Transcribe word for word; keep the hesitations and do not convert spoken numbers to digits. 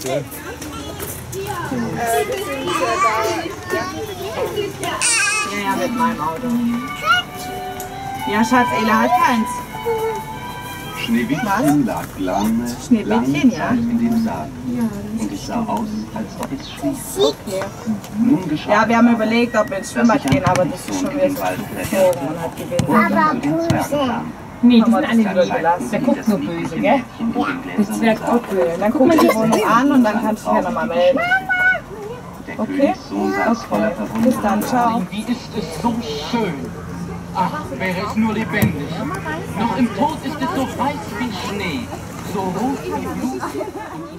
Ja. Ja, ja, mit meinem Auto. Ja, Schatz, Ela hat keins. Schneewittchen lag lange, Schneewittchen, lange ja. Zeit in dem Sarg. Und es sah aus, als ob es schlief. Okay. Nun geschah Ja, wir es haben aber, überlegt, ob wir ins Schwimmbad gehen, aber das ist schon wieder so gezogen und hat gewinnt. Nee, die sind alle das lieb. gelassen. Der guckt nur böse, gell? Das Zwerg auch böse. Dann guck mal die Wohnung an und dann kannst du dich ja nochmal melden. Der Okay. Königssohn saß voller Verwunderung. Bis dann, ciao. Wie ist es so schön. Ach, wäre es nur lebendig. Noch im Tod ist es so weiß wie Schnee, so rot wie Blut.